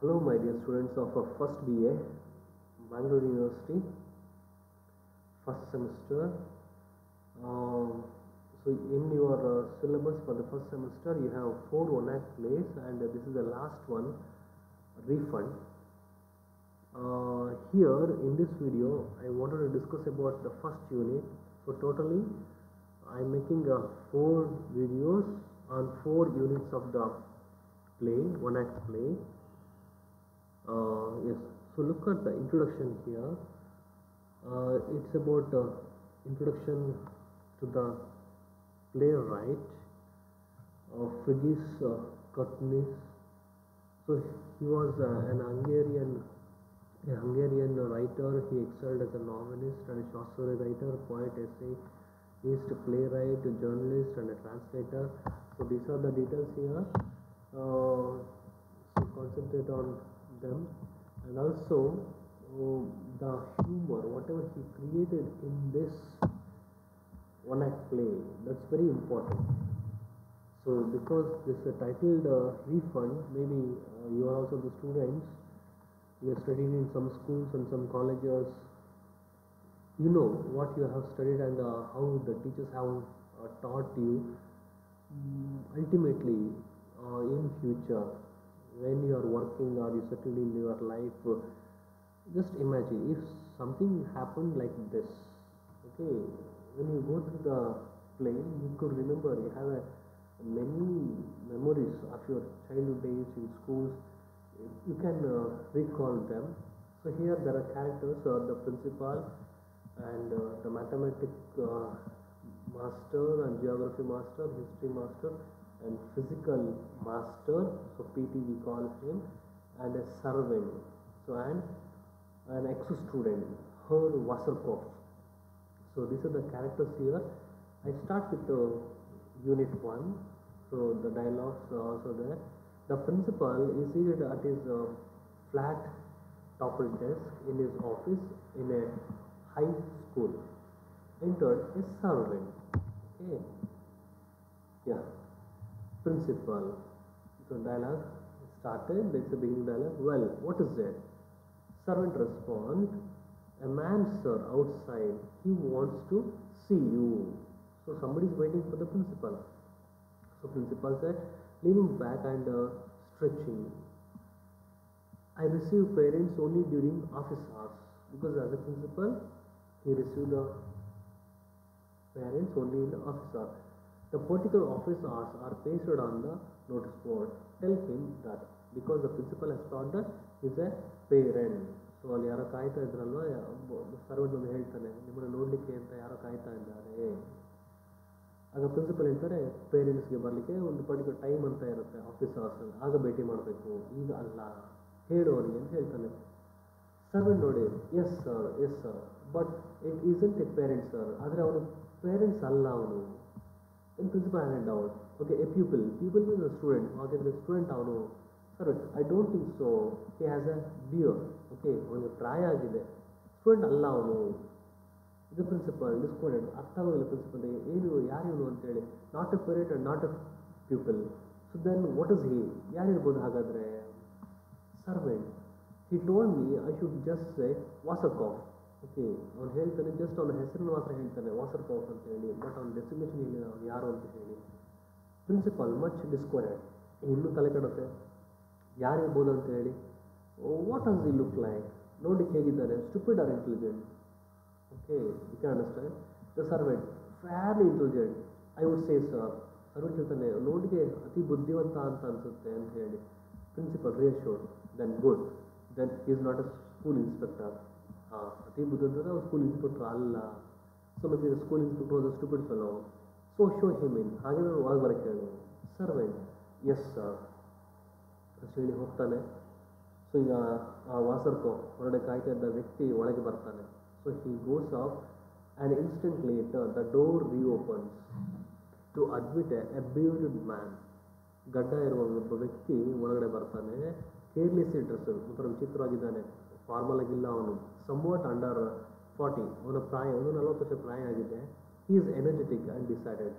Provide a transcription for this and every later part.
Hello, my dear students of first BA, Bangalore University, first semester. So, in your syllabus for the first semester, you have 4 one-act plays, and this is the last one, refund. Here in this video, I wanted to discuss about the first unit. So, totally, I am making 4 videos on 4 units of the play, one-act play. Yes, so look at the introduction here. It's about introduction to the playwright Frigyes Kartunis. So he was a Hungarian writer. He excelled as a novelist and a short story writer, poet, essayist, playwright, journalist, and a translator. So these are the details here. So concentrate on them, and also the humor, whatever he created in this one act play, that's very important. So because this is titled refund, maybe you are also the students, you are studying in some schools and some colleges, you know what you have studied and how the teachers have taught you. Ultimately in future, when you are working or you settle in your life, just imagine if something happened like this. Okay, when you go through the play, you could remember, you have many memories of your childhood days in schools, you can recall them. So here there are characters, the principal and the mathematics master and geography master, history master, and physical master, so PT we call him, and a servant, so and an ex-student, her Wasserkopf. So these are the characters here. I start with the unit 1, so the dialogues are also there. The principal is seated at his flat topped desk in his office in a high school. Entered a servant. Okay, yeah. Principal. So dialogue started. That's the beginning dialogue. Well, what is it? Servant respond. A man, sir, outside. He wants to see you. So somebody is waiting for the principal. So principal said, leaning back and stretching. I receive parents only during office hours, because as a principal, he received the parents only in the office hours. The particular office hours are pasted on the notice board. Tell him that, because the principal has thought that he is a parent. So ಅಲ್ಲಿ ಯಾರೋ ಕಾಯ್ತಾ ಇದ್ರಲ್ವ, servant ಒಂದು ಹೇಳ್ತಾನೆ, ನಿಮ್ಮನ್ನು ನೋಡಲಿಕ್ಕೆ ಅಂತ ಯಾರೋ ಕಾಯ್ತಾ ಇದ್ದಾರೆ. ಆಗ ಪ್ರಿನ್ಸಿಪಲ್ ಹೇಳ್ತಾರೆ, ಪೇರೆಂಟ್ಸ್ಗೆ ಬರಲಿಕ್ಕೆ ಒಂದು ಪರ್ಟಿಕ್ಯುಲರ್ ಟೈಮ್ ಅಂತ ಇರುತ್ತೆ ಆಫೀಸ್ ಅವರ್ಸಲ್ಲಿ, ಆಗ ಭೇಟಿ ಮಾಡಬೇಕು, ಈಗ ಅಲ್ಲ, ಹೇಳು ಅವನಿಗೆ ಅಂತ ಹೇಳ್ತಾನೆ. ಸರ್ವೆಂಟ್ ನೋಡಿ, yes sir, but it isn't a parent sir, ಆದರೆ ಅವನು ಪೇರೆಂಟ್ಸ್ ಅಲ್ಲ ಅವನು. Then principal had a doubt. Okay, a pupil is a student. Okay, the student avanu. Sir, I don't think so. He has a beard. Okay, avaniಗೆ ಪ್ರಾಯ ಆಗಿದೆ. Student ಅಲ್ಲ ಅವನು. ಇದು principal ಡಿಸ್ಕೋಡೆಡ್. ಅರ್ಥ ಆಗೋದಿಲ್ಲ ಪ್ರಿನ್ಸಿಪಲ್ಗೆ, ಏನು ಯಾರು ಇವನು ಅಂತೇಳಿ. Not a parent and not a pupil. So then what is he? ಯಾರಿರ್ಬೋದು ಹಾಗಾದರೆ? Servant. He told me I should just say Wasserkopf. Okay, ಅವ್ನು ಹೇಳ್ತಾನೆ, ಜಸ್ಟ್ ಅವನ ಹೆಸರನ್ನು ಮಾತ್ರ ಹೇಳ್ತಾನೆ, ವಾಸರ್ಕಾಫ್ ಅಂತ ಹೇಳಿ, ಬಟ್ ಅವ್ನ ಡೆಸಿಗ್ನೇಷನ್ ಹೇಳಿಲ್ಲ ಅವ್ನು ಯಾರು ಅಂತ ಹೇಳಿ. Principal much discorded. ಇನ್ನೂ ತಲೆ ಕೆಡುತ್ತೆ, ಯಾರಿರ್ಬೋದು ಅಂತ ಹೇಳಿ. What does he look like? ನೋಡಲಿಕ್ಕೆ ಹೇಗಿದ್ದಾರೆ? Stupid or intelligent? Okay, you can understand. The servant fairly intelligent I would say sir. Servant ಹೇಳ್ತಾನೆ, ನೋಡಿಗೆ ಅತಿ ಬುದ್ಧಿವಂತ ಅಂತ ಅನಿಸುತ್ತೆ ಅಂತ ಹೇಳಿ. Principal reassured. Then good, then is not a school inspector. ಅತಿ ಬುದ್ಧಿವಂತ ಅವ್ರು ಸ್ಕೂಲ್ ಇನ್ಸ್ಪೆಕ್ಟರ್ ಅಲ್ಲ. ಸೊ ಮತ್ತೆ school inspector was a stupid fellow. So show him in. ಹಾಗೆ ನಾನು ಒಳಗೆ ಬರೋಕ್ಕೆ ಹೇಳು. ಸರ್ವೆಂಟ್ ಎಸ್ ಸರ್ ಅಷ್ಟು ಹೇಳಿ ಹೋಗ್ತಾನೆ. ಸೊ ಈಗ ಆ ವಾಸರ್ಕೋ ಹೊರಗಡೆ ಕಾಯ್ತಾ ಇದ್ದ ವ್ಯಕ್ತಿ ಒಳಗೆ ಬರ್ತಾನೆ. So he goes off and instant later the door reopens to admit a beard man. ಗಡ್ಡ ಇರುವ ಒಬ್ಬ ವ್ಯಕ್ತಿ ಒಳಗಡೆ ಬರ್ತಾನೆ. ಕೇರ್ಲೆಸ್ ಡ್ರೆಸ್, ಒಂಥರ ವಿಚಿತ್ರವಾಗಿದ್ದಾನೆ, ಫಾರ್ಮಲ್ ಆಗಿಲ್ಲ ಅವನು. ಸಮ್ವಾಟ್ ಅಂಡರ್ 40, ಅವನ ಪ್ರಾಯ 40 ವರ್ಷ ಪ್ರಾಯ ಆಗಿದೆ. He is energetic and decided.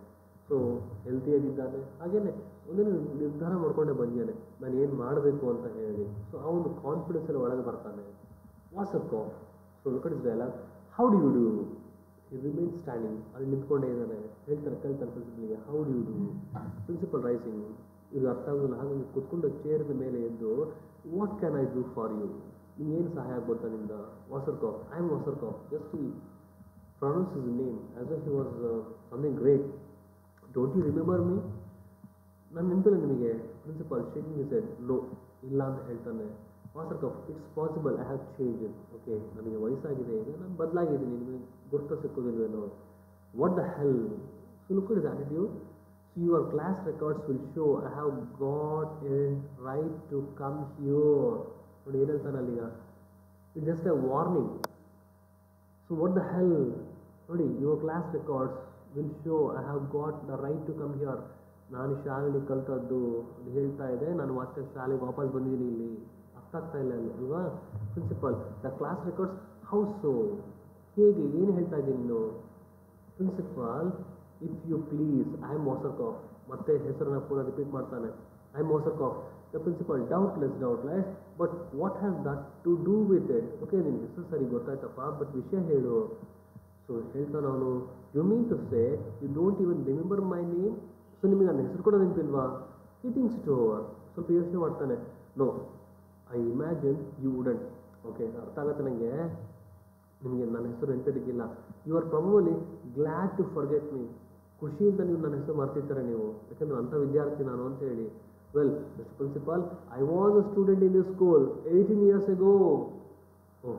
So ಹೆಲ್ತಿಯಾಗಿದ್ದಾನೆ, ಹಾಗೆಯೇ ಒಂದೇನು ನಿರ್ಧಾರ ಮಾಡ್ಕೊಂಡೇ ಬಂದಿದ್ದಾನೆ ನಾನು ಏನು ಮಾಡಬೇಕು ಅಂತ ಹೇಳಿ. ಸೊ ಆ ಒಂದು ಕಾನ್ಫಿಡೆನ್ಸಲ್ಲಿ ಒಳಗೆ ಬರ್ತಾನೆ. Wasserkopf, so look at his dialogue, how do you do, he remain standing, ಅಲ್ಲಿ ನಿಂತ್ಕೊಂಡೇ ಇದ್ದಾನೆ. ಕೇಳ್ತಾರೆ ಪ್ರಿನ್ಸಿಪಲ್ಗೆ, ಹೌ ಡು ಯು ಡೂ. ಪ್ರಿನ್ಸಿಪಲ್ ರೈಸಿಂಗ್, ಇದು ಅರ್ಥ ಆಗೋದಿಲ್ಲ, ಹಾಗಾಗಿ ಕೂತ್ಕೊಂಡು ಚೇರಿನ ಮೇಲೆ ಎದ್ದು, what can I do for you, ನಿಮ್ಗೇನು ಸಹಾಯ ಆಗ್ಬೋದಾ ನಿಂದ. Wasserkopf, I am Wasserkopf, just he pronounce his name as if he was something great. Don't you remember me, ನಾನು ನೆನಪಿಲ್ಲ ನಿಮಗೆ. Principal shaking his head, no, ಇಲ್ಲ ಅಂತ ಹೇಳ್ತಾನೆ. Wasserkopf, it's possible, I have change. Okay, ನನಗೆ ವಯಸ್ಸಾಗಿದೆ, ಈಗ ನಾನು ಬದಲಾಗಿದ್ದೀನಿ, ನಿಮಗೆ ಗುರುತ ಸಿಕ್ಕೋದಿಲ್ವೇನೋ. What the hell. So look at his attitude. So your class records will show I have got a right to come here. ನೋಡಿ ಏನು ಹೇಳ್ತಾನೆ ಅಲ್ಲಿಗ, it's just a warning. So what the hell, ನೋಡಿ, your class records will show I have got the right to come here. ನಾನು ಶಾಲೆಯಲ್ಲಿ ಕಲ್ತದ್ದು ಅದು ಹೇಳ್ತಾ ಇದೆ, ನಾನು ಮತ್ತೆ ಶಾಲೆಗೆ ವಾಪಸ್ ಬಂದಿದ್ದೀನಿ, ಇಲ್ಲಿ ಅರ್ಥ ಆಗ್ತಾ ಇಲ್ಲ ಅಲ್ವಾ. Principal, the class records, how so, ಹೇಗೆ, ಏನು ಹೇಳ್ತಾ ಇದ್ದೀನಿ ನೀನು. Principal, if you please, I am Wasserkopf, ಮತ್ತೆ ಹೆಸರನ್ನ ಪೂರ ರಿಪೀಟ್ ಮಾಡ್ತಾನೆ, I am Wasserkopf. The principal, doubtless, but what has that to do with it. Okay, ನಿನ್ನ ಹೆಸರು ಸರಿ ಗೊತ್ತಾಯ್ತಪ್ಪ, ಬಟ್ ವಿಷಯ ಹೇಳು. ಸೊ ಹೇಳ್ತಾನೆ ಅವನು, you mean to say you don't even remember my name. So ನಿಮಗೆ ನನ್ನ ಹೆಸರು ಕೂಡ ನೆನಪಿಲ್ವಾ. ಹಿ ಥಿಂಕ್ಸ್ ಇಟ್ ಓವರ್, ಸ್ವಲ್ಪ ಯೋಚನೆ ಮಾಡ್ತಾನೆ. No, I imagine you wouldn't. Okay, ಅರ್ಥ ಆಗುತ್ತೆ ನನಗೆ, ನಿಮಗೆ ನನ್ನ ಹೆಸರು ನೆನಪಿರಲಿಕ್ಕಿಲ್ಲ. You are probably glad to forget me, ಖುಷಿಯಿಂದ ನೀವು ನನ್ನ ಹೆಸರು ಮರ್ತಿರ್ತಾರೆ ನೀವು, ಯಾಕಂದ್ರೆ ಅಂಥ ವಿದ್ಯಾರ್ಥಿ ನಾನು ಅಂತ ಹೇಳಿ. Well mister principal, I was a student in this school 18 years ago. Oh,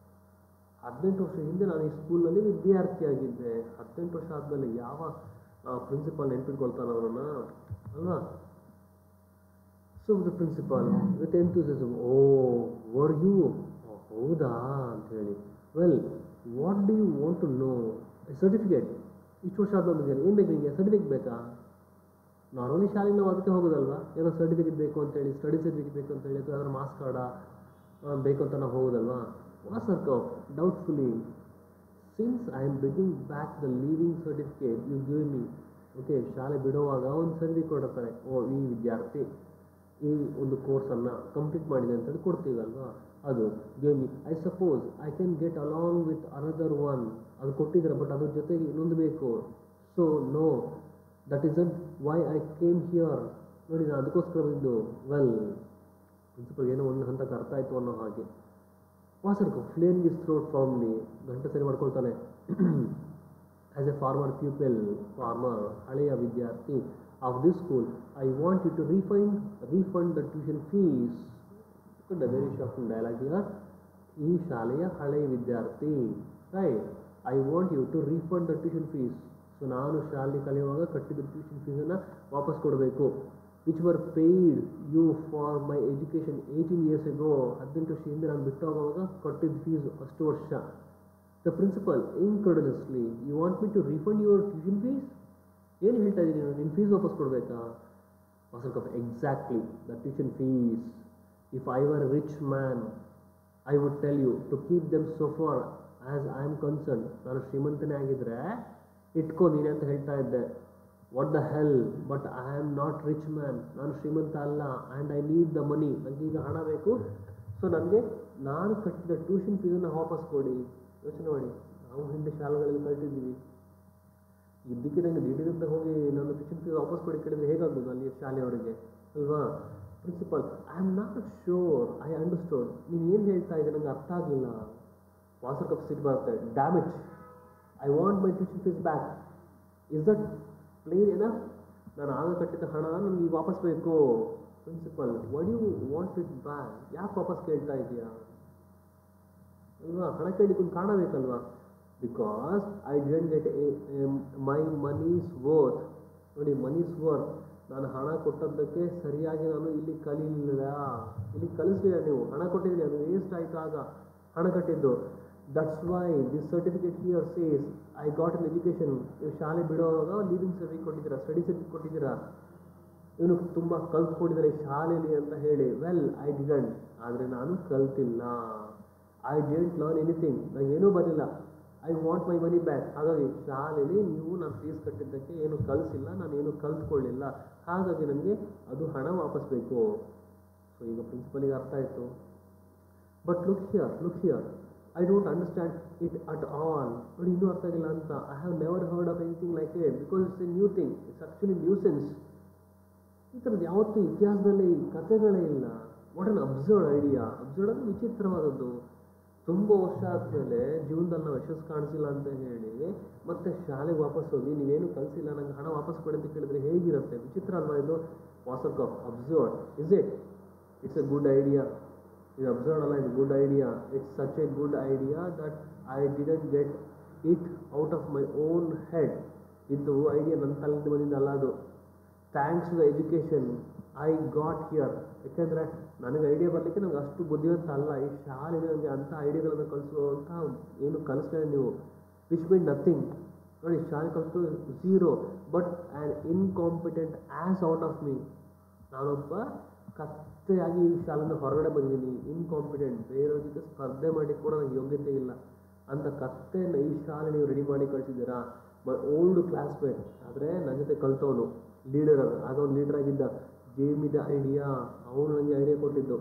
18 ವರ್ಷ ಹಿಂದೆ ನಾನು ಈ ಸ್ಕೂಲ್ನಲ್ಲಿ ವಿದ್ಯಾರ್ಥಿಯಾಗಿದ್ದೆ. 18 ವರ್ಷ ಆದಮೇಲೆ ಯಾವ ಪ್ರಿನ್ಸಿಪಾಲ್ ನೆನ್ಪಿಟ್ಕೊಳ್ತಾನೆ ಅವನನ್ನು ಅಲ್ವಾ. So the principal with enthusiasm, oh were you, ಹೌದಾ ಅಂತ ಹೇಳಿ. Well what do you want to know. Certificate, ಇಷ್ಟು ವರ್ಷ ಆದಮೇಲೆ ಏನು ಬೇಕು ನಿಮಗೆ, ಸರ್ಟಿಫಿಕೇಟ್ ಬೇಕಾ. ನಾರ್ಮಲಿ ಶಾಲೆಗೆ ನಾವು ಅದಕ್ಕೆ ಹೋಗೋದಲ್ವಾ, ಏನೋ ಸರ್ಟಿಫಿಕೇಟ್ ಬೇಕು ಅಂತೇಳಿ, ಸ್ಟಡಿ ಸರ್ಟಿಫಿಕೇಟ್ ಬೇಕು ಅಂತೇಳಿ, ಅಥವಾ ಯಾವ್ದಾದ್ರು ಮಾರ್ಕ್ಸ್ ಕಾರ್ಡ ಬೇಕು ಅಂತ ನಾವು ಹೋಗೋದಲ್ವಾ. Wasserkopf doubtfully, since I am bringing back the leaving certificate you give me. Okay, ಶಾಲೆ ಬಿಡುವಾಗ ಒಂದು ಸರ್ಟಿಫಿಕೇಟ್ ಕೊಡ್ತಾರೆ, ಓ ಈ ವಿದ್ಯಾರ್ಥಿ ಈ ಒಂದು ಕೋರ್ಸನ್ನು ಕಂಪ್ಲೀಟ್ ಮಾಡಿದೆ ಅಂತೇಳಿ ಕೊಡ್ತೀವಲ್ವಾ, ಅದು give me. I suppose I can get along with another one, ಅದು ಕೊಟ್ಟಿದ್ದಾರೆ, ಬಟ್ ಅದ್ರ ಜೊತೆಗೆ ಇನ್ನೊಂದು ಬೇಕು. So no, that isn't why I came here. ನೋಡಿ, ನಾನು ಅದಕ್ಕೋಸ್ಕರ ಬಂದಿದ್ದು. ವೆಲ್, ಪ್ರಿನ್ಸಿಪಲ್ ಏನೋ ಒಂದು ಹಂತಕ್ಕೆ ಅರ್ಥ ಆಯಿತು ಅನ್ನೋ ಹಾಗೆ. Wasserkopf clearing his throat formally, ಗಂಟೆ ಸರಿ ಮಾಡ್ಕೊಳ್ತಾನೆ. As a former pupil, former ಹಳೆಯ ವಿದ್ಯಾರ್ಥಿ of this school, I want you to refund the tuition fees. The very shocking dialogue here. ಈ ಶಾಲೆಯ ಹಳೆಯ ವಿದ್ಯಾರ್ಥಿ, right, I want you to refund the tuition fees. So ನಾನು ಶಾಲೆ ಕಲಿಯುವಾಗ ಕಟ್ಟಿದ ಟ್ಯೂಷನ್ ಫೀಸನ್ನು ವಾಪಸ್ ಕೊಡಬೇಕು. Which were paid you for my education 18 years ago. 18 ವರ್ಷ ಹಿಂದೆ ನಾನು ಬಿಟ್ಟು ಹೋಗುವಾಗ ಕಟ್ಟಿದ ಫೀಸು ಅಷ್ಟು ವರ್ಷ. The principal incredulously, you want me to refund your tuition fees. ಏನು ಹೇಳ್ತಾ ಇದ್ದೀನಿ, ನಿನ್ನ ಫೀಸ್ ವಾಪಸ್ ಕೊಡಬೇಕಾ. Wasserkopf, exactly, the tuition fees. If I were rich man I would tell you to keep them so far as I am concern. ನಾನು ಶ್ರೀಮಂತನೇ ಆಗಿದ್ದರೆ ಇಟ್ಕೋ ನೀನೆ ಅಂತ ಹೇಳ್ತಾ ಇದ್ದೆ. What the hell, but I am not rich man, ನಾನು ಶ್ರೀಮಂತ ಅಲ್ಲ, ಆ್ಯಂಡ್ ಐ ನೀಡ್ ದ ಮನಿ, ನನಗೆ ಈಗ ಹಣ ಬೇಕು. ಸೊ ನನಗೆ ನಾನು ಕಟ್ಟಿದ ಟ್ಯೂಷನ್ ಫೀಸನ್ನು ವಾಪಸ್ ಕೊಡಿ. ಯೋಚನೆ ಮಾಡಿ, ನಾವು ಹಿಂದೆ ಶಾಲೆಗಳಲ್ಲಿ ಕಟ್ಟಿದ್ದೀವಿ, ಇದಕ್ಕೆ ನನಗೆ ದಿಢೀರಂತ ಹೋಗಿ ನನ್ನ ಟ್ಯೂಷನ್ ಫೀಸ್ ವಾಪಸ್ ಕೊಡಿ ಕೇಳಿದರೆ ಹೇಗಾಗ್ಬೋದು ಅಲ್ಲಿ ಶಾಲೆಯವರಿಗೆ ಅಲ್ವಾ. Principal, I am not sure I understood. ನೀನು ಏನು ಹೇಳ್ತಾ ಇದ್ದೆ ನನಗೆ ಅರ್ಥ ಆಗಲಿಲ್ಲ. ವಾಸರ್ಕಾಫ್ ಸಿಟ್ಟು ಬರುತ್ತೆ. Damn it, I want my tuition fees back. Is that plain enough. ನಾನು ಆಗ ಕಟ್ಟಿದ ಹಣ ನನಗೆ ಈಗ ವಾಪಸ್ ಬೇಕು. Principal, why you want it back, ಯಾಕೆ ವಾಪಸ್ ಕೇಳ್ತಾ ಇದೆಯಾ ಅಲ್ವಾ. ಹಣ ಕೇಳಿಕೊಂಡು ಕಾರಣ ಬೇಕಲ್ವಾ. Because I didn't get my money's worth. ನೋಡಿ, ಮನೀಸ್ ವರ್ತ್, ನಾನು ಹಣ ಕೊಟ್ಟದ್ದಕ್ಕೆ ಸರಿಯಾಗಿ ನಾನು ಇಲ್ಲಿ ಕಲೀಲಿಲ್ಲ, ಇಲ್ಲಿ ಕಲಿಸ್ಲಿಲ್ಲ. ನೀವು ಹಣ ಕೊಟ್ಟಿದ್ದೀನಿ, ಅದು ವೇಸ್ಟ್ ಆಯಿತು ಆಗ ಹಣ ಕಟ್ಟಿದ್ದು. That's why this certificate here says I got an education. ನೀವು ಶಾಲೆ ಬಿಡುವಾಗ ಲೀವಿಂಗ್ ಸರ್ಟಿಫಿಕೇಟ್ ಕೊಟ್ಟಿದ್ದೀರಾ, ಸ್ಟಡಿ ಸರ್ಟಿಫಿಕೇಟ್ ಕೊಟ್ಟಿದ್ದೀರಾ, ಇವನು ತುಂಬ ಕಲ್ತ್ಕೊಂಡಿದ್ದಾರೆ ಶಾಲೆಯಲ್ಲಿ ಅಂತ ಹೇಳಿ. ವೆಲ್, ಐ ಡಿಡಂಟ್, ಆದರೆ ನಾನು ಕಲ್ತಿಲ್ಲ. ಐ ಡಿಡಂಟ್ ಲರ್ನ್ ಎನಿಥಿಂಗ್, ನನಗೇನೂ ಬರಲಿಲ್ಲ. I want my money back. ಹಾಗಾಗಿ ಶಾಲೆಯಲ್ಲಿ ನೀವು ನಾನು ಫೀಸ್ ಕಟ್ಟಿದ್ದಕ್ಕೆ ಏನು ಕಲಿಸಿಲ್ಲ, ನಾನು ಏನು ಕಲ್ತ್ಕೊಳ್ಳಿಲ್ಲ, ಹಾಗಾಗಿ ನನಗೆ ಅದು ಹಣ ವಾಪಸ್ ಬೇಕು. ಸೊ ಈಗ ಪ್ರಿನ್ಸಿಪಲಿಗೆ ಅರ್ಥ ಆಯಿತು. But look here, I don't understand it at all. ನೋಡಿ ಇನ್ನೂ ಅರ್ಥ ಆಗಿಲ್ಲ ಅಂತ. I have never heard of anything like it because it's a new thing, it's actually new sense. ಈ ಥರದ್ದು ಯಾವತ್ತೂ ಇತಿಹಾಸದಲ್ಲಿ ಕಥೆಗಳೇ ಇಲ್ಲ. What an absurd idea. Absurd ಅಂದರೆ ವಿಚಿತ್ರವಾದದ್ದು. ತುಂಬ ವರ್ಷ ಆದಮೇಲೆ ಜೀವನದಲ್ಲಿ ನಾವು ಯಶಸ್ಸು ಕಾಣಿಸಿಲ್ಲ ಅಂತ ಹೇಳಿ ಮತ್ತೆ ಶಾಲೆಗೆ ವಾಪಸ್ ಹೋಗಿ ನೀವೇನು ಕಲಿಸಿಲ್ಲ, ನಂಗೆ ಹಣ ವಾಪಸ್ ಕೊಡಿ ಅಂತ ಕೇಳಿದ್ರೆ ಹೇಗಿರುತ್ತೆ? ವಿಚಿತ್ರ ಅಲ್ವಾ ಇದು? Wasserkopf absurd is it? It's a good idea. ಇದು ಅಬ್ಸರ್ಡ್ ಅಲ್ಲ, ಇದು good idea. It's such a good idea that I didn't get it out of my own head. ಇದು ಐಡಿಯಾ ನನ್ನ ತಲೆಯಿಂದ ಬಂದಿದ್ದಲ್ಲ ಅದು. Thanks to the education I got here. ಯಾಕೆಂದರೆ ನನಗೆ ಐಡಿಯಾ ಬರಲಿಕ್ಕೆ ನಂಗೆ ಅಷ್ಟು ಬುದ್ಧಿವಂತ ಅಲ್ಲ. ಈ ಶಾಲೆಗೆ ನನಗೆ ಅಂಥ ಐಡಿಯಾಗಳನ್ನು ಕಲಿಸುವಂಥ ಏನು ಕಲಿಸ್ಲಿಲ್ಲ ನೀವು. Which mean nothing. ನೋಡಿ ಶಾಲೆ ಕಲಿತು zero, but an incompetent ass out of me. ನಾನೊಬ್ಬ ಕತ್ತೆಯಾಗಿ ಈ ಶಾಲೆಯಿಂದ ಹೊರಗಡೆ ಬಂದಿದ್ದೀನಿ. ಇನ್ಕಾಂಪಿಟೆಂಟ್, ಬೇರೆಯವ್ರ ಜೊತೆ ಸ್ಪರ್ಧೆ ಮಾಡಿ ಕೂಡ ನನಗೆ ಯೋಗ್ಯತೆ ಇಲ್ಲ ಅಂತ ಕತ್ತೆಯನ್ನು ಈ ಶಾಲೆ ನೀವು ರೆಡಿ ಮಾಡಿ ಕಳಿಸಿದ್ದೀರಾ. ಮೈ ಓಲ್ಡ್ ಕ್ಲಾಸ್ಮೇಟ್, ಆದರೆ ನನ್ನ ಜೊತೆ ಕಲ್ತವನು ಲೀಡರ್. ಆಗ ಅವ್ನು ಲೀಡರ್ ಆಗಿದ್ದ. Gave me the idea. ಅವನು ನನಗೆ ಐಡಿಯಾ ಕೊಟ್ಟಿದ್ದು.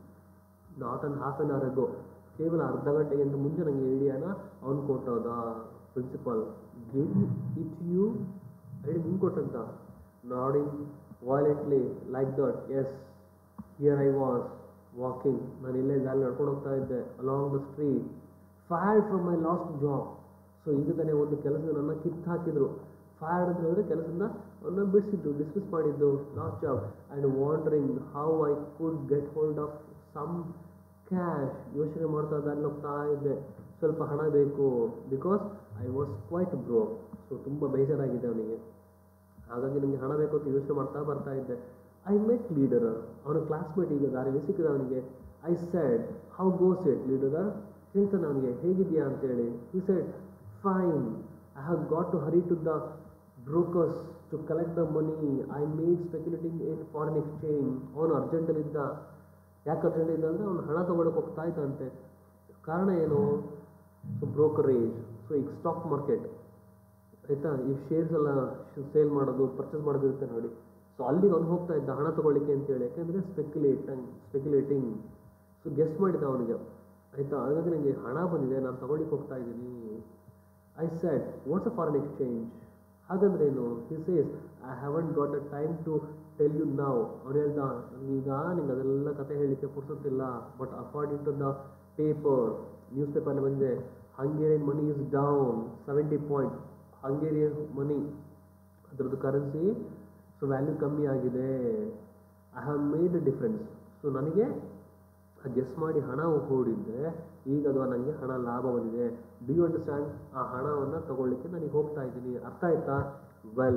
Not an half an hour ago, ಕೇವಲ ಅರ್ಧ ಗಂಟೆಗಿಂತ ಮುಂಚೆ ನನಗೆ ಐಡಿಯಾನ ಅವನು ಕೊಟ್ಟೋದ. Principal gave it you. Idea ನಿಂಗೆ ಕೊಟ್ಟಂತ. Nodding violently like that. Yes, here I was walking. ನಾನು ಇಲ್ಲೇ ದಾರಿ ನಡ್ಕೊಂಡು ಹೋಗ್ತಾ ಇದ್ದೆ. Along the street. Fired from my last job. So ಈಗ ತಾನೇ ಒಂದು ಕೆಲಸದ ನನ್ನ ಕಿತ್ತು ಹಾಕಿದ್ರು. ಫೈರ್ಡ್ ಅಂತ ಹೇಳಿದ್ರೆ ಕೆಲಸದಿಂದ ಅವನ್ನ ಬಿಡಿಸಿದ್ದು, ಡಿಸ್ಮಿಸ್ ಮಾಡಿದ್ದು, last job. And wandering how I could get hold of some cash. ಯೋಚನೆ ಮಾಡ್ತಾ ದಾರಿ ಹೋಗ್ತಾ ಇದ್ದೆ. ಸ್ವಲ್ಪ ಹಣ ಬೇಕು, because I was quite broke. So ತುಂಬ ಬೇಜಾರಾಗಿದೆ ಅವನಿಗೆ, ಹಾಗಾಗಿ ನನಗೆ ಹಣ ಬೇಕು ಅಂತ ಯೋಚನೆ ಮಾಡ್ತಾ ಬರ್ತಾ ಇದ್ದೆ. I met leader. ಅವನ ಕ್ಲಾಸ್ಮೇಟ್ ಈಗ ದಾರಿಯಲ್ಲಿ ಸಿಕ್ಕಿದ ಅವನಿಗೆ. I said how goes it leader. ಹೇಳ್ತಾನೆ ಅವನಿಗೆ ಹೇಗಿದೆಯಾ ಅಂತೇಳಿ. He said fine. I have got to hurry to the brokers to collect the money I made speculating in foreign exchange. ಅವನು ಅರ್ಜೆಂಟಲ್ಲಿದ್ದ. ಯಾಕೆ ಅರ್ಜೆಂಟಿದ್ದ ಅಂದರೆ ಅವನು ಹಣ ತೊಗೊಳಕ್ಕೆ ಹೋಗ್ತಾ ಇದ್ದಂತೆ. ಕಾರಣ ಏನು? So brokerage. ಸೊ ಈಗ ಸ್ಟಾಕ್ ಮಾರ್ಕೆಟ್ ಆಯಿತಾ, ಈ ಶೇರ್ಸ್ ಎಲ್ಲ ಸೇಲ್ ಮಾಡೋದು ಪರ್ಚೇಸ್ ಮಾಡೋದು ಇರುತ್ತೆ ನೋಡಿ. ಸೊ ಅಲ್ಲಿಗೆ ಅವ್ನು ಹೋಗ್ತಾ ಇದ್ದ ಹಣ ತೊಗೊಳ್ಳಿಕ್ಕೆ ಅಂತೇಳಿ. ಯಾಕೆಂದರೆ ಸ್ಪೆಕ್ಯುಲೇಟಿಂಗ್. ಸೊ ಗೆಸ್ಟ್ ಮಾಡಿದ್ದ ಅವನಿಗೆ ಆಯಿತಾ. ಹಾಗಾಗಿ ನನಗೆ ಹಣ ಬಂದಿದೆ, ನಾನು ತೊಗೊಳ್ಳಿಕ್ಕೆ ಹೋಗ್ತಾ ಇದ್ದೀನಿ. I said what's a foreign exchange. ಹಾಗಂದ್ರೆ ಏನು? He says I haven't got a time to tell you now. ಅವ್ನು ಹೇಳ್ದ ಈಗ ನಿಂಗೆ ಅದೆಲ್ಲ ಕತೆ ಹೇಳಲಿಕ್ಕೆ ಪುರ್ಸೊತ್ತಿಲ್ಲ. But according to the paper, news ಪೇಪರಲ್ಲಿ ಬಂದಿದೆ, Hungarian money is down 70 point. Hungarian money ಅದರದ್ದು ಕರೆನ್ಸಿ ಸೊ ವ್ಯಾಲ್ಯೂ ಕಮ್ಮಿ ಆಗಿದೆ. I have made a difference. So ನನಗೆ ಗೆಸ್ ಮಾಡಿ ಹಣ ಹೂಡಿದ್ದೆ, ಈಗ ಅದು ನನಗೆ ಹಣ ಲಾಭ ಬಂದಿದೆ. Do you understand? ಆ ಹಣವನ್ನು ತಗೊಳ್ಳಿಕ್ಕೆ ನನಗೆ ಹೋಗ್ತಾ ಇದ್ದೀನಿ. ಅರ್ಥ ಆಯ್ತಾ? Well,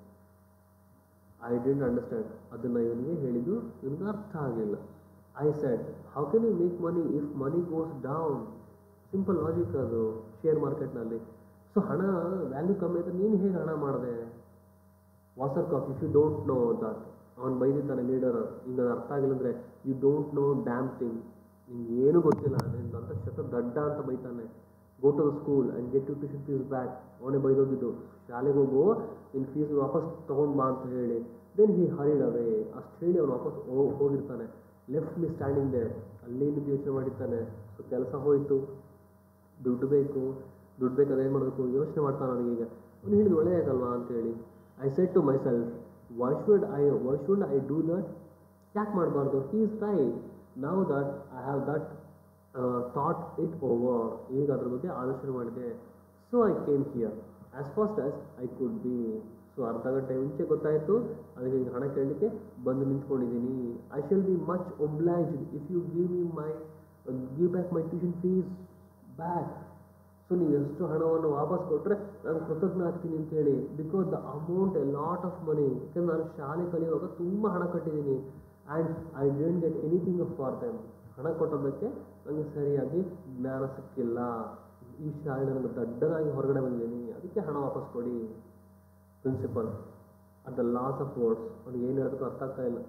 I didn't understand. ಅದನ್ನು ಇವನಿಗೆ ಹೇಳಿದ್ದು ಇವನಿಗೆ ಅರ್ಥ ಆಗಲಿಲ್ಲ. I said how can you make money if money goes down. Simple logic ಅದು ಶೇರ್ ಮಾರ್ಕೆಟ್ನಲ್ಲಿ. ಸೊ ಹಣ ವ್ಯಾಲ್ಯೂ ಕಮ್ಮಿ ಆದರೆ ನೀನು ಹೇಗೆ ಹಣ ಮಾಡಿದೆ? Wasserkopf, if you don't know that. ಅವ್ನು ಬೈದಿದ್ದಾನೆ ಲೀಡರ್. ಹಿಂಗೆ ಅದು ಅರ್ಥ ಆಗಿಲ್ಲ ಅಂದರೆ you don't know damn thing. ನಿಂಗೆ ಏನೂ ಗೊತ್ತಿಲ್ಲ, ನಿನ್ನಂಥ ಶತ ದಡ್ಡ ಅಂತ ಬೈತಾನೆ. Go to the school and get you tuition fees back. ಅವನೇ ಬೈದೋಗಿದ್ದು. ಶಾಲೆಗೆ ಹೋಗು, ನಿನ್ನ ಫೀಸ್ ವಾಪಸ್ ತೊಗೊಂಡು ಬಾ ಅಂತ ಹೇಳಿ. Then he hurried away. ಅಷ್ಟು ಹೇಳಿ ಅವನು ವಾಪಸ್ ಹೋಗಿರ್ತಾನೆ. Left me standing there. ಅಲ್ಲೇನಿದ್ದು ಯೋಚನೆ ಮಾಡಿರ್ತಾನೆ. ಸೊ ಕೆಲಸ ಹೋಯಿತು, ದುಡ್ಡು ಬೇಕಾದ್ರೆ ಏನು ಮಾಡಬೇಕು ಯೋಚನೆ ಮಾಡ್ತಾನೆ ನನಗೀಗ. ಅವನು ಹೇಳಿದ್ದು ಒಳ್ಳೆಯದಲ್ವಾ ಅಂತೇಳಿ. I said to myself why should I do that. ಯಾಕೆ ಮಾಡಬಾರ್ದು? He is right. Now that I have that thought it over. ಈಗ ಅದ್ರ ಬಗ್ಗೆ ಆಲೋಚನೆ ಮಾಡಿದೆ. So I came here as fast as I could be. So ಅರ್ಧ ಗಂಟೆ ಮುಂಚೆ ಗೊತ್ತಾಯಿತು, ಅದಕ್ಕೆ ಈಗ ಹಣ ಕೇಳಲಿಕ್ಕೆ ಬಂದು ನಿಂತ್ಕೊಂಡಿದ್ದೀನಿ. I shall be much obliged if you give back my tuition fees back. So ನೀವು ಎಷ್ಟು ಹಣವನ್ನು ವಾಪಸ್ ಕೊಟ್ಟರೆ ನಾನು ಕೃತಜ್ಞ ಆಗ್ತೀನಿ ಅಂತೇಳಿ. Because the amount a lot of money. ಯಾಕೆಂದ್ರೆ ನಾನು ಶಾಲೆ ಕಲಿಯುವಾಗ ತುಂಬ ಹಣ ಕಟ್ಟಿದ್ದೀನಿ. And I didn't get anything for them. ಹಣ ಕೊಟ್ಟೋದಕ್ಕೆ ನನಗೆ ಸರಿಯಾಗಿ ಜ್ಞಾನ ಸಿಕ್ಕಿಲ್ಲ. ಈ ಶಾಲೆ ನನಗೆ ದಡ್ಡನಾಗಿ ಹೊರಗಡೆ ಬಂದಿದ್ದೀನಿ, ಅದಕ್ಕೆ ಹಣ ವಾಪಸ್ ಕೊಡಿ. Principal at the loss of words. ಅವ್ನಿಗೆ ಏನು ಹೇಳೋದಕ್ಕೂ ಅರ್ಥ ಆಗ್ತಾ ಇಲ್ಲ.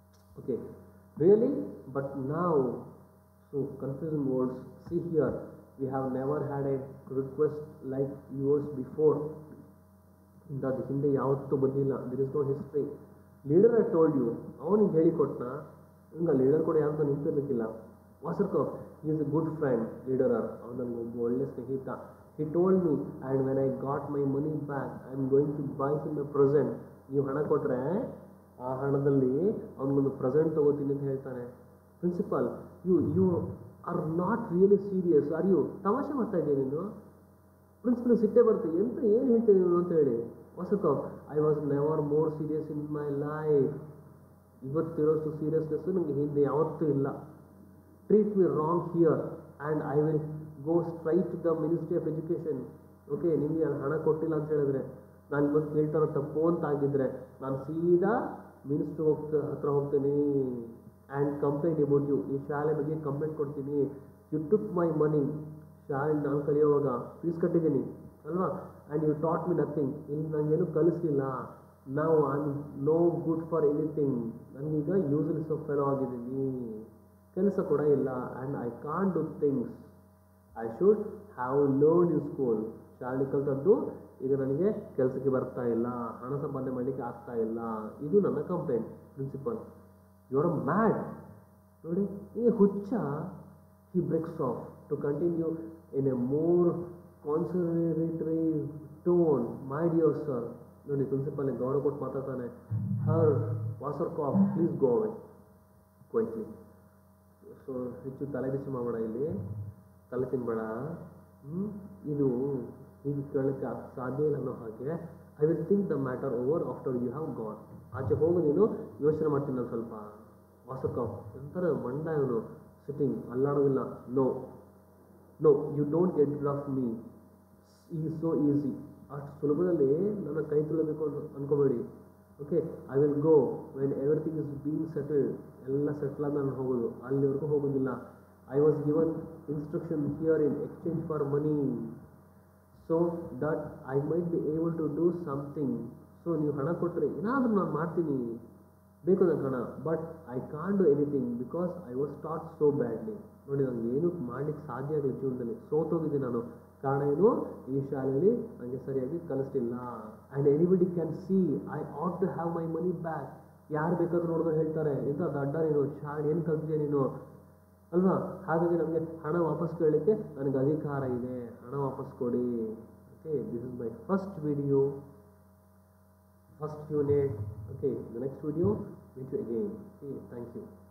ಓಕೆ ರಿಯಲಿ, ಬಟ್ ನಾವು so confusing words. See here, we have never had a request like yours before. ಇಂಥದ್ದು ಹಿಂದೆ ಯಾವತ್ತೂ ಬಂದಿಲ್ಲ. There is no history. Leader I told you, ಅವನಿಗೆ ಹೇಳಿಕೊಟ್ನ. ಹಿಂಗೆ ಲೀಡರ್ ಕೂಡ ಯಾವುದು ನಿಂತಿರ್ಲಿಕ್ಕಿಲ್ಲ. ವಾಸರ್ಕರ್ ಈಸ್ ಎ ಗುಡ್ ಫ್ರೆಂಡ್. ಲೀಡರರ್ ಅವನು ನನಗೆ ಒಬ್ಬ ಒಳ್ಳೆ ಸ್ನೇಹಿತ. He told me and when I got my money back I am going to buy him a present. ನೀವು ಹಣ ಕೊಟ್ಟರೆ ಆ ಹಣದಲ್ಲಿ ಅವನಿಗೊಂದು ಪ್ರೆಸೆಂಟ್ ತೊಗೋತೀನಿ ಅಂತ ಹೇಳ್ತಾನೆ. Principal, you are not really serious, are you? ತಮಾಷೆ ಮಾಡ್ತಾ ಇದೆಯಾ ನೀನು? ಪ್ರಿನ್ಸಿಪಲ್ ಸಿಟ್ಟೆ ಬರ್ತೀವಿ ಅಂತ ಏನು ಹೇಳ್ತೀನಿ ನೀನು ಅಂತ ಹೇಳಿ. ವಾಸರ್ಕರ್, I was never more serious in my life. ಇವತ್ತಿರೋಷ್ಟು ಸೀರಿಯಸ್ನೆಸ್ಸು ನನಗೆ ಹಿಂದೆ ಯಾವತ್ತೂ ಇಲ್ಲ. Treat me wrong here and I will go straight to the ministry of education. Okay, ನಿಮಗೆ ಹಣ ಕೊಟ್ಟಿಲ್ಲ ಅಂತ ಹೇಳಿದ್ರೆ, ನಾನು ಇವತ್ತು ಕೇಳ್ತಾರೋ ತಪ್ಪು ಅಂತ ಆಗಿದ್ದರೆ ನಾನು ಸೀದಾ ಮಿನಿಸ್ಟ್ರ್ ಹತ್ರ ಹೋಗ್ತೀನಿ ಆ್ಯಂಡ್ ಕಂಪ್ಲೇಂಟ್ ಅಬೌಟ್ ಯು. ಈ ಶಾಲೆ ಬಗ್ಗೆ ಕಂಪ್ಲೇಂಟ್ ಕೊಡ್ತೀನಿ. You took my money. ಶಾಲೆ ನಾನು ಕಲಿಯೋವಾಗ ಫೀಸ್ ಕಟ್ಟಿದ್ದೀನಿ ಅಲ್ವಾ? And you taught me nothing. ಇಲ್ಲಿ ನನಗೇನು ಕಲಿಸಲಿಲ್ಲ. ನಾವು I am no good for anything. ನನಗೀಗ ಯೂಸ್ಲೆಸ್ ಆಫ್ ಫೆಲೋ ಆಗಿದ್ದೀನಿ. ಕೆಲಸ ಕೂಡ ಇಲ್ಲ. And I can't do things I should have learn in school. ಶಾಲೆ ಕಲಿತದ್ದು ಈಗ ನನಗೆ ಕೆಲಸಕ್ಕೆ ಬರ್ತಾ ಇಲ್ಲ, ಹಣ ಸಂಪಾದನೆ ಮಾಡಲಿಕ್ಕೆ ಆಗ್ತಾ ಇಲ್ಲ. ಇದು ನನ್ನ complaint. Principal, you are mad. ನೋಡಿ, ಈ ಹುಚ್ಚ. He breaks off to continue in a more conciliatory tone. My dear sir. ನೋಡಿ, ಪ್ರಿನ್ಸಿಪಲ್ಗೆ ಗೌರವ ಕೊಟ್ಟು ಮಾತಾಡ್ತಾನೆ. Herr Wasserkopf, please go away quietly. So ಹೆಚ್ಚು ತಲೆ ಬಿಸಿ ಮಾಡಬೇಡ, ಇಲ್ಲಿ ತಲೆ ತಿನ್ಬೇಡ. ಇದು ಹೀಗೆ ಕೇಳೋಕ್ಕೆ ಸಾಧ್ಯ ಇಲ್ಲ ಅನ್ನೋ ಹಾಗೆ. I will think the matter over after you have gone. ಆಚೆ ಹೋಗು, ನೀನು ಯೋಚನೆ ಮಾಡ್ತೀನಿ ನಾನು ಸ್ವಲ್ಪ. ವಾಸರ್ಕಾಫ್ ಎಂಥರ ಮಂಡ ಇವನು. ಸಿಟ್ಟಿಂಗ್, ಅಲ್ಲಾಡೋದಿಲ್ಲ. No no, you don't get rid of me is so easy. ಅಷ್ಟು ಸುಲಭದಲ್ಲಿ ನನ್ನ ಕೈ ತುಳಬೇಕು ಅನ್ಕೋಬೇಡಿ. Okay, I will go when everything is being settled. ಎಲ್ಲ ಸೆಟ್ಲ್ ಆಗಿ ನಾನು ಹೋಗೋದು, ಅಲ್ಲಿವರೆಗೂ ಹೋಗೋದಿಲ್ಲ. I was given instruction here in exchange for money so that I might be able to do something. So ನೀವು ಹಣ ಕೊಟ್ಟರೆ ಏನಾದರೂ ನಾನು ಮಾಡ್ತೀನಿ, ಬೇಕು ನನಗೆ ಹಣ. But I can't do anything because I was taught so badly. ನೋಡಿ, ನನಗೆ ಏನೂ ಮಾಡಲಿಕ್ಕೆ ಸಾಧ್ಯ ಆಗಲಿ ಜೀವನದಲ್ಲಿ. ಸೋತೋಗಿದ್ದೆ ನಾನು. ಕಾರಣ ಏನು? ಈ ಶಾಲೆಯಲ್ಲಿ ನನಗೆ ಸರಿಯಾಗಿ ಕಲಿಸ್ತಿಲ್ಲ. And anybody can see I ought to have my money back. ಯಾರು ಬೇಕಾದರೂ ನೋಡಿದ್ರೆ ಹೇಳ್ತಾರೆ, ಎಂಥ ದಡ್ಡ ನೀನು, ಶಾಲೆ ಏನು ಕಲಿತಿದ್ಯಾ ನೀನು ಅಲ್ವಾ? ಹಾಗಾಗಿ ನಮಗೆ ಹಣ ವಾಪಸ್ ಕೇಳಲಿಕ್ಕೆ ನನಗೆ ಅಧಿಕಾರ ಇದೆ. ಹಣ ವಾಪಸ್ ಕೊಡಿ. Okay, this is my first video, first unit. Okay, the next video meet you again. Okay, thank you.